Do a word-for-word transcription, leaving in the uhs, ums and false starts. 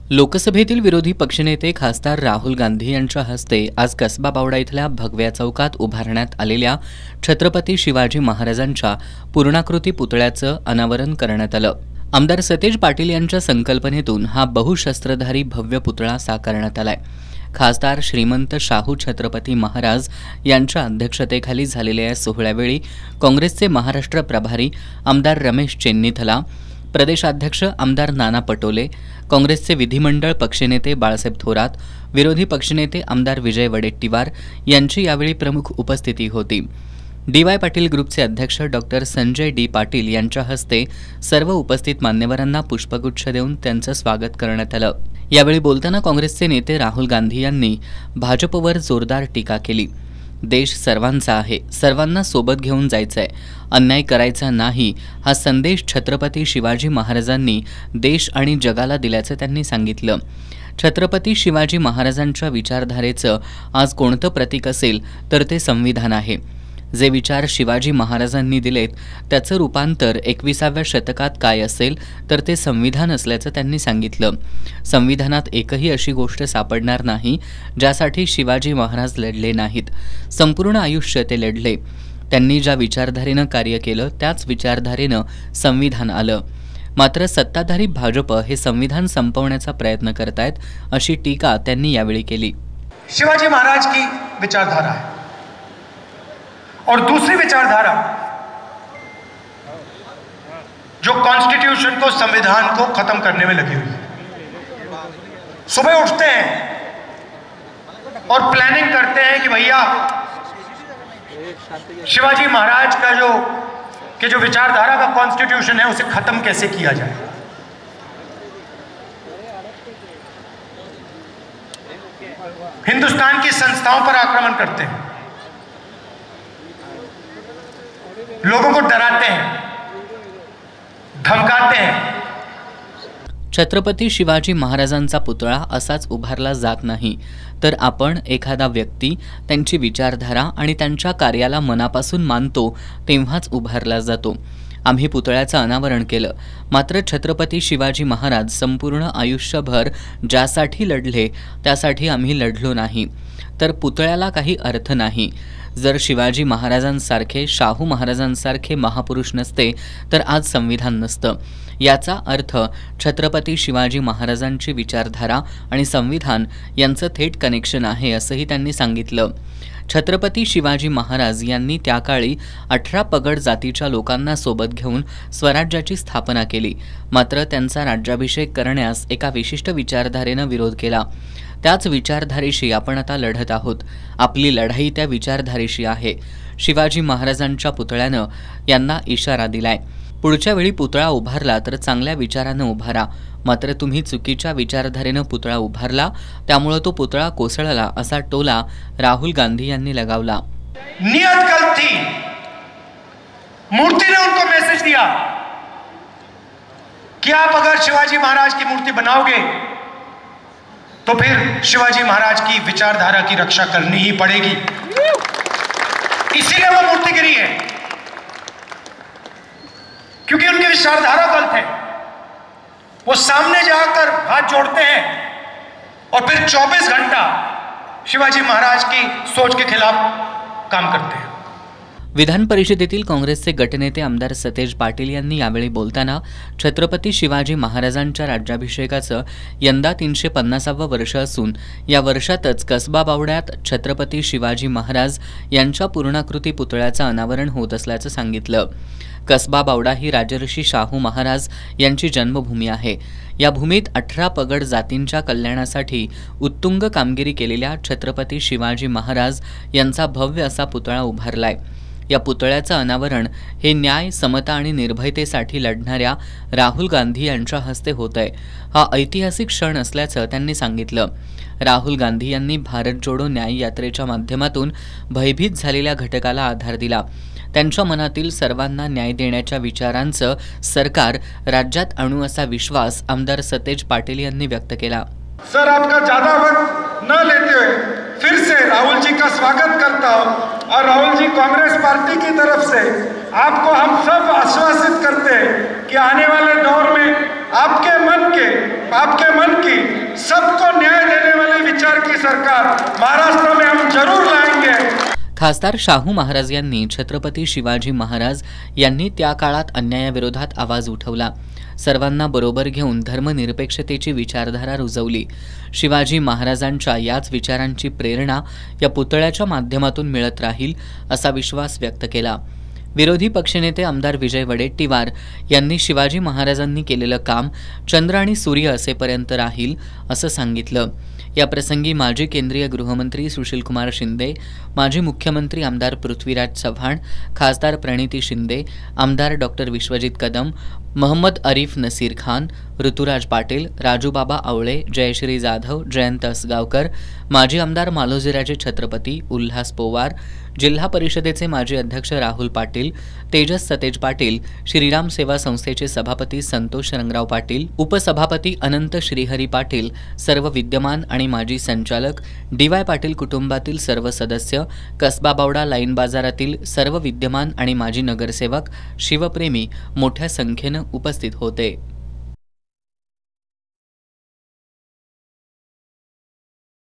लोकसभेतील विरोधी पक्षनेते खासदार राहुल गांधी यांच्या हस्ते आज कसबा बावडा इथल्या भगव्या चौकात उभारण्यात आलेल्या छत्रपती शिवाजी महाराजांच्या पूर्णाकृती पुतळ्याचं अनावरण करण्यात आलं। आमदार सतेज पाटील यांच्या संकल्पनेतून हा बहुशस्त्रधारी भव्य पुतळा साकारण्यात आलाय। खासदार श्रीमंत शाहू छत्रपती महाराज यांच्या अध्यक्षतेखाली झालेल्या या सोहळ्यावेळी काँग्रेसचे महाराष्ट्र प्रभारी आमदार रमेश चेन्नीथला, प्रदेशाध्यक्ष आमदार नाना पटोले, काँग्रेसचे विधिमंडळ पक्षनेते बाळासाहेब थोरात, विरोधी पक्षनेते आमदार विजय वडेट्टीवार यांची यावेळी प्रमुख उपस्थिती होती। डी वाय पाटील ग्रुपचे अध्यक्ष डॉक्टर संजय डी पाटील यांच्या हस्ते सर्व उपस्थित मान्यवरांना पुष्पगुच्छ देऊन त्यांचं स्वागत करण्यात आलं। यावेळी बोलताना काँग्रेसचे नेते राहुल गांधी यांनी भाजपवर जोरदार टीका केली। देश सर्वांचा आहे, सर्वांना सोबत घेऊन जायचंय, अन्याय करायचा नाही हा संदेश छत्रपती शिवाजी महाराजांनी देश आणि जगाला दिल्याचं त्यांनी सांगितलं। छत्रपती शिवाजी महाराजांच्या विचारधारेचं आज कोणतं प्रतीक असेल तर ते संविधान आहे। जे विचार शिवाजी महाराजांनी दिलेत त्याचं रूपांतर एकविसाव्या शतकात काय असेल तर ते संविधान असल्याचं त्यांनी सांगितलं। संविधानात एकही अशी गोष्ट सापडणार नाही ज्यासाठी शिवाजी महाराज लढले नाहीत। संपूर्ण आयुष्य ते लढले। त्यांनी ज्या विचारधारेनं कार्य केलं त्याच विचारधारेनं संविधान आलं। मात्र सत्ताधारी भाजप हे संविधान संपवण्याचा प्रयत्न करतायत अशी टीका त्यांनी यावेळी केली। शिवाजी महाराज की विचारधारा है और दूसरी विचारधारा जो कॉन्स्टिट्यूशन को, संविधान को खत्म करने में लगी हुई है। सुबह उठते हैं और प्लानिंग करते हैं कि भैया शिवाजी महाराज का जो कि जो विचारधारा का कॉन्स्टिट्यूशन है उसे खत्म कैसे किया जाए। हिंदुस्तान की संस्थाओं पर आक्रमण करते हैं, लोगों को डराते हैं, धमकाते हैं। छत्रपती शिवाजी महाराजांचा पुतळा असाच उभारला जात नाही, तर आपण एखादा व्यक्ती, त्यांची विचारधारा आणि त्यांच्या कार्याला मनापासून मानतो तेव्हाच उभारला जातो। आम्ही पुतळ्याचं अनावरण केलं, मात्र छत्रपती शिवाजी महाराज संपूर्ण आयुष्यभर ज्यासाठी लढले त्यासाठी आम्ही लढलो नाही, तर पुतळ्याला काही अर्थ नाही। जर शिवाजी महाराजांसारखे, शाहू महाराजांसारखे महापुरुष नसते तर आज संविधान नसतं। याचा अर्थ छत्रपती शिवाजी महाराजांची विचारधारा आणि संविधान यांचं थेट कनेक्शन आहे असंही त्यांनी सांगितलं। छत्रपती शिवाजी महाराज यांनी त्या काळी अठरा पगड जातीच्या लोकांना सोबत घेऊन स्वराज्याची स्थापना केली, मात्र त्यांचा राज्याभिषेक करण्यास एका विशिष्ट विचारधारेनं विरोध केला। त्याच विचारधारेशी आपण आता लढत आहोत। आपली लढाई त्या विचारधारेशी आहे। शिवाजी महाराजांच्या पुतळ्यानं यांना इशारा दिलाय, पुढच्या वेळी पुतळा उभारला तर चांगल्या विचारानं उभारा, मात्र तुम्ही चुकीच्या विचारधारेनं पुतळा उभारला त्यामुळे तो पुतळा कोसळला असा टोला राहुल गांधी यांनी लगावला। नियत गलत थी, मूर्ति ने उनको मैसेज दिया कि आप अगर शिवाजी महाराज की मूर्ति बनाओगे तो फिर शिवाजी महाराज की विचारधारा की रक्षा करनी ही पड़ेगी। इसीलिए वो मूर्ति गिरी है, क्योंकि उनकी विचारधारा गलत है। वो सामने जाकर हाथ जोड़ते हैं और फिर चौबीस घंटा शिवाजी महाराज की सोच के खिलाफ काम करते हैं। विधान परिषदेतील काँग्रेसचे गटनेते आमदार सतेज पाटील यांनी यावेळी बोलताना छत्रपती शिवाजी महाराजांच्या राज्याभिषेकाचं यंदा तीनशे पन्नासावं वर्ष असून या वर्षातच कसबा बावड्यात छत्रपती शिवाजी महाराज यांच्या पूर्णाकृती पुतळ्याचं अनावरण होत असल्याचं सांगितलं। कसबा बावडा ही राजर्षी शाहू महाराज यांची जन्मभूमी आहे। या भूमीत अठरा पगड जातींच्या कल्याणासाठी उत्तुंग कामगिरी केलेल्या छत्रपती शिवाजी महाराज यांचा भव्य असा पुतळा उभारलाय। या पुतळ्याचं अनावरण हे न्याय, समता आणि निर्भयतेसाठी लढणाऱ्या राहुल गांधी यांच्या हस्ते होत आहे। हा ऐतिहासिक क्षण असल्याचं त्यांनी सांगितलं। राहुल गांधी यांनी भारत जोडो न्याय यात्रेच्या माध्यमातून भयभीत झालेल्या घटकाला आधार दिला। त्यांच्या मनातील सर्वांना न्याय देण्याच्या विचारांचं सरकार राज्यात आणू असा विश्वास आमदार सतेज पाटील यांनी व्यक्त केला। सर, आपका ज्यादा वक्त न लेते हुए फिर से राहुल जी का स्वागत करता हूं और राहुल जी, कांग्रेस पार्टी की तरफ से आपको हम सब आश्वासित करते हैं कि आने वाले दौर में आपके मन के आपके मन की सरकार महाराष्ट्र में हम जरूर लाएंगे। खासदार शाहू महाराज यांनी छत्रपती शिवाजी महाराज यांनी त्या काळात अन्यायाविरोधात आवाज उठवला, सर्वांना बरोबर घेऊन धर्मनिरपेक्षतेची विचारधारा रुजवली। शिवाजी महाराजांच्या याच विचारांची प्रेरणा या पुतळ्याच्या माध्यमातून मिळत राहील असा विश्वास व्यक्त केला। विरोधी पक्षनेते आमदार विजय वडेट्टीवार यांनी शिवाजी महाराजांनी केलेलं काम चंद्र आणि सूर्य असेपर्यंत राहील असं सांगितलं। या प्रसंगी माजी केंद्रीय गृहमंत्री सुशीलकुमार शिंदे, माजी मुख्यमंत्री आमदार पृथ्वीराज चव्हाण, खासदार प्रणिती शिंदे, आमदार डॉक्टर विश्वजित कदम, मोहम्मद अरीफ नसीर खान, ऋतुराज पाटील, राजूबाबा आवळे, जयश्री जाधव, जयंत असगावकर, माजी आमदार मालोजीराजे छत्रपती, उल्हास पोवार, जिल्हा परिषदेचे माजी अध्यक्ष राहुल पाटील, तेजस सतेज पाटील, श्रीराम सेवा संस्थेचे सभापती संतोष रंगराव पाटील, उपसभापती अनंत श्रीहरी पाटील, सर्व विद्यमान आणि माजी संचालक, डी वाय पाटील कुटुंबातील सर्व सदस्य, कसबा बावडा लाईन बाजारातील सर्व विद्यमान आणि माजी नगरसेवक, शिवप्रेमी मोठ्या संख्येनं उपस्थित होते।